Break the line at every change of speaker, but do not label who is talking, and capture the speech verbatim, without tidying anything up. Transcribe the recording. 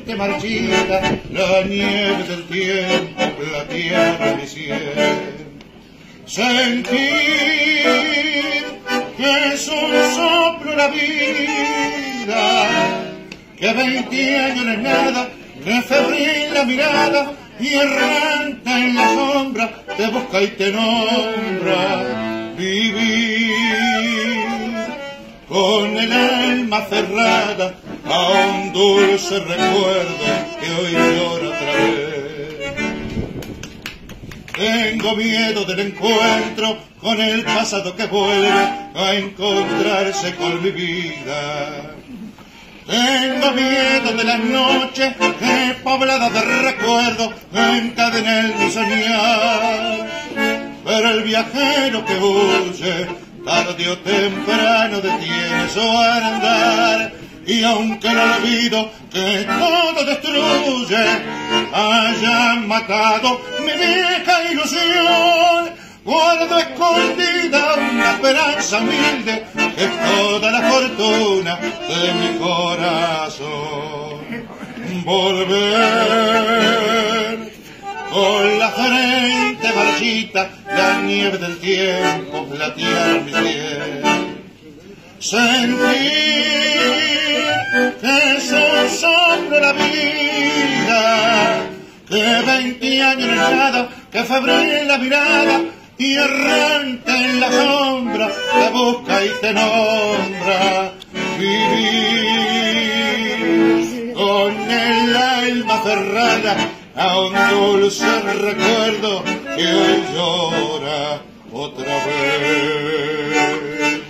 frente marchita, la nieve del tiempo plateada mi cielo. Sentir que es un soplo la vida, que veinte años no es nada, que febril la mirada y errante en la sombra te busca y te nombra. Vivir con el alma cerrada a un dulce recuerdo que hoy llora otra vez. Tengo miedo del encuentro con el pasado que vuelve a encontrarse con mi vida. Tengo miedo de las noches que pobladas de recuerdos encadenan mi soñar. Pero el viajero que huye, tarde o temprano detiene su andar. Y aunque el olvido que todo destruye haya matado mi vieja ilusión, guardo escondida una esperanza humilde que es toda la fortuna de mi corazón. Volver con la frente marchita, la nieve del tiempo platear mi piel. Sentir que es un soplo la vida, que veinte años no es nada, que febril la mirada y errante en la sombra te busca y te nombra. Vivir con el alma cerrada a un dulce recuerdo que hoy llora otra vez.